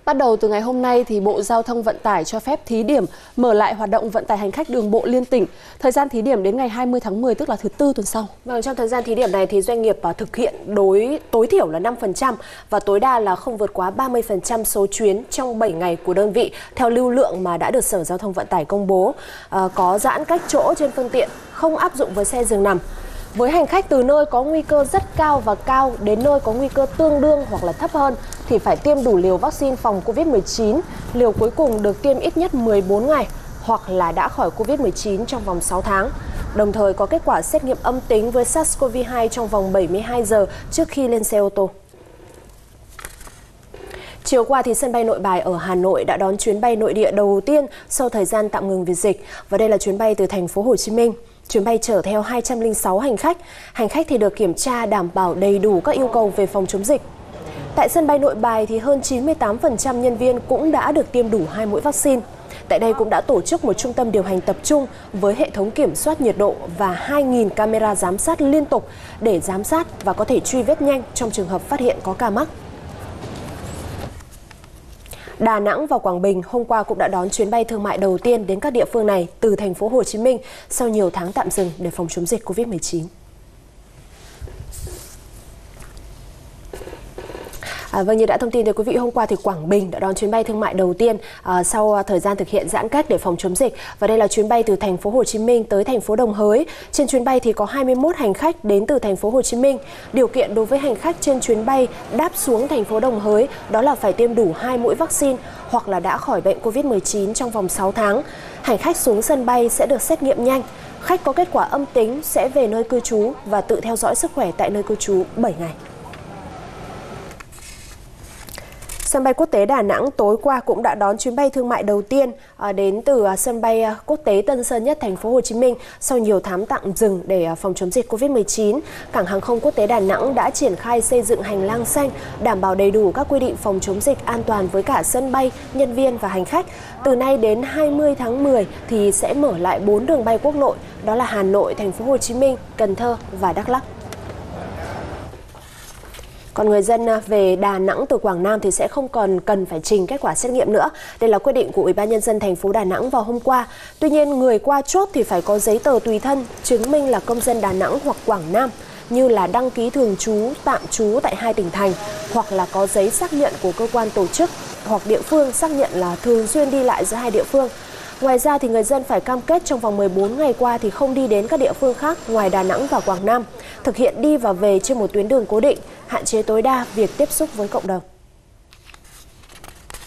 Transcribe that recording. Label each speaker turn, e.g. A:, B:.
A: Bắt đầu từ ngày hôm nay thì Bộ Giao thông Vận tải cho phép thí điểm mở lại hoạt động vận tải hành khách đường bộ liên tỉnh. Thời gian thí điểm đến ngày 20 tháng 10 tức là thứ Tư tuần sau.
B: Vâng, trong thời gian thí điểm này thì doanh nghiệp thực hiện tối thiểu là 5% và tối đa là không vượt quá 30% số chuyến trong 7 ngày của đơn vị theo lưu lượng mà đã được Sở Giao thông Vận tải công bố. Có giãn cách chỗ trên phương tiện, không áp dụng với xe giường nằm. Với hành khách từ nơi có nguy cơ rất cao và cao đến nơi có nguy cơ tương đương hoặc là thấp hơn thì phải tiêm đủ liều vaccine phòng Covid-19, liều cuối cùng được tiêm ít nhất 14 ngày hoặc là đã khỏi Covid-19 trong vòng 6 tháng. Đồng thời có kết quả xét nghiệm âm tính với SARS-CoV-2 trong vòng 72 giờ trước khi lên xe ô tô. Chiều qua thì sân bay Nội Bài ở Hà Nội đã đón chuyến bay nội địa đầu tiên sau thời gian tạm ngừng vì dịch, và đây là chuyến bay từ thành phố Hồ Chí Minh. Chuyến bay chở theo 206 hành khách. Hành khách thì được kiểm tra đảm bảo đầy đủ các yêu cầu về phòng chống dịch. Tại sân bay Nội Bài thì hơn 98% nhân viên cũng đã được tiêm đủ 2 mũi vaccine. Tại đây cũng đã tổ chức một trung tâm điều hành tập trung với hệ thống kiểm soát nhiệt độ và 2.000 camera giám sát liên tục để giám sát và có thể truy vết nhanh trong trường hợp phát hiện có ca mắc. Đà Nẵng và Quảng Bình hôm qua cũng đã đón chuyến bay thương mại đầu tiên đến các địa phương này từ thành phố Hồ Chí Minh sau nhiều tháng tạm dừng để phòng chống dịch Covid-19. Vâng, như đã thông tin tới quý vị, hôm qua thì Quảng Bình đã đón chuyến bay thương mại đầu tiên sau thời gian thực hiện giãn cách để phòng chống dịch, và đây là chuyến bay từ thành phố Hồ Chí Minh tới thành phố Đồng Hới. Trên chuyến bay thì có 21 hành khách đến từ thành phố Hồ Chí Minh. Điều kiện đối với hành khách trên chuyến bay đáp xuống thành phố Đồng Hới đó là phải tiêm đủ 2 mũi vaccine hoặc là đã khỏi bệnh Covid-19 trong vòng 6 tháng. Hành khách xuống sân bay sẽ được xét nghiệm nhanh. Khách có kết quả âm tính sẽ về nơi cư trú và tự theo dõi sức khỏe tại nơi cư trú 7 ngày. Sân bay quốc tế Đà Nẵng tối qua cũng đã đón chuyến bay thương mại đầu tiên đến từ sân bay quốc tế Tân Sơn Nhất, thành phố Hồ Chí Minh sau nhiều tháng tạm dừng để phòng chống dịch Covid-19. Cảng hàng không quốc tế Đà Nẵng đã triển khai xây dựng hành lang xanh, đảm bảo đầy đủ các quy định phòng chống dịch an toàn với cả sân bay, nhân viên và hành khách. Từ nay đến 20 tháng 10 thì sẽ mở lại 4 đường bay quốc nội, đó là Hà Nội, thành phố Hồ Chí Minh, Cần Thơ và Đắk Lắk. Còn người dân về Đà Nẵng từ Quảng Nam thì sẽ không còn cần phải trình kết quả xét nghiệm nữa. Đây là quyết định của Ủy ban Nhân dân thành phố Đà Nẵng vào hôm qua. Tuy nhiên, người qua chốt thì phải có giấy tờ tùy thân chứng minh là công dân Đà Nẵng hoặc Quảng Nam, như là đăng ký thường trú, tạm trú tại 2 tỉnh thành, hoặc là có giấy xác nhận của cơ quan tổ chức hoặc địa phương xác nhận là thường xuyên đi lại giữa hai địa phương. Ngoài ra thì người dân phải cam kết trong vòng 14 ngày qua thì không đi đến các địa phương khác ngoài Đà Nẵng và Quảng Nam, thực hiện đi và về trên một tuyến đường cố định, hạn chế tối đa việc tiếp xúc với cộng đồng.